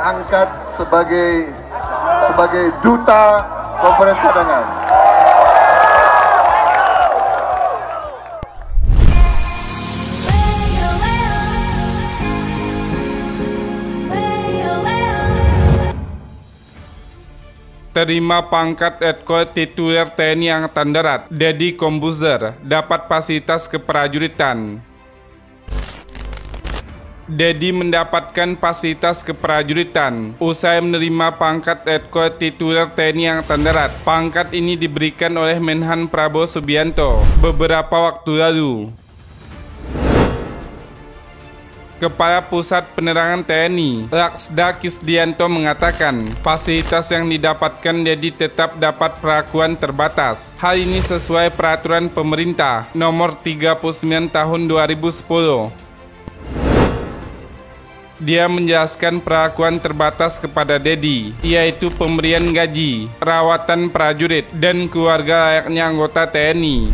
angkat sebagai duta Komponen Cadangan. Terima pangkat Letkol Tituler TNI Angkatan Darat, Deddy Kombuzer, dapat fasilitas keprajuritan. Deddy mendapatkan fasilitas keprajuritan usai menerima pangkat Letkol Tituler TNI Angkatan Darat. Pangkat ini diberikan oleh Menhan Prabowo Subianto beberapa waktu lalu. Kepala Pusat Penerangan TNI, Laksda Kisdianto mengatakan, fasilitas yang didapatkan Deddy tetap dapat perlakuan terbatas. Hal ini sesuai peraturan pemerintah nomor 39 tahun 2010. Dia menjelaskan perlakuan terbatas kepada Deddy, yaitu pemberian gaji, rawatan prajurit, dan keluarga layaknya anggota TNI.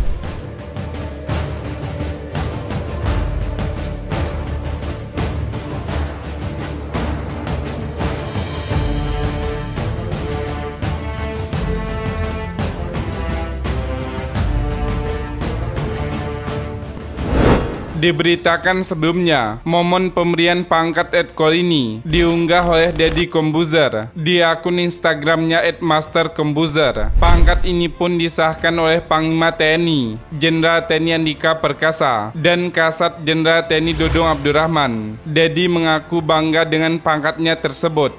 Diberitakan sebelumnya, momen pemberian pangkat Letkol ini diunggah oleh Deddy Kombuzer di akun Instagramnya @masterkombuzer. Pangkat ini pun disahkan oleh Panglima TNI, Jenderal TNI Andika Perkasa, dan Kasat Jenderal TNI Dudung Abdurrahman. Deddy mengaku bangga dengan pangkatnya tersebut.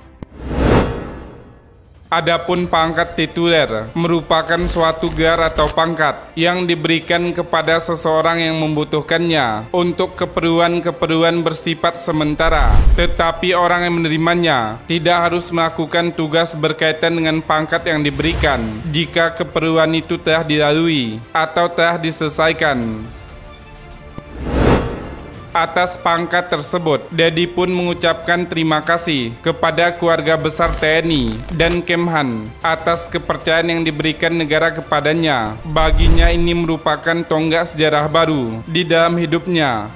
Adapun pangkat tituler merupakan suatu gelar atau pangkat yang diberikan kepada seseorang yang membutuhkannya untuk keperluan-keperluan bersifat sementara. Tetapi orang yang menerimanya tidak harus melakukan tugas berkaitan dengan pangkat yang diberikan jika keperluan itu telah dilalui atau telah diselesaikan. Atas pangkat tersebut, Deddy pun mengucapkan terima kasih kepada keluarga besar TNI dan Kemhan atas kepercayaan yang diberikan negara kepadanya. Baginya ini merupakan tonggak sejarah baru di dalam hidupnya.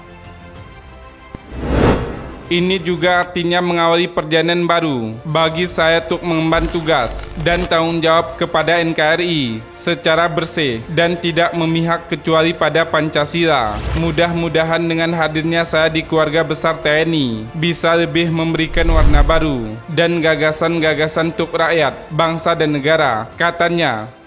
Ini juga artinya mengawali perjalanan baru bagi saya untuk mengemban tugas dan tanggung jawab kepada NKRI secara bersih dan tidak memihak kecuali pada Pancasila. Mudah-mudahan dengan hadirnya saya di keluarga besar TNI bisa lebih memberikan warna baru dan gagasan-gagasan untuk rakyat, bangsa dan negara, katanya.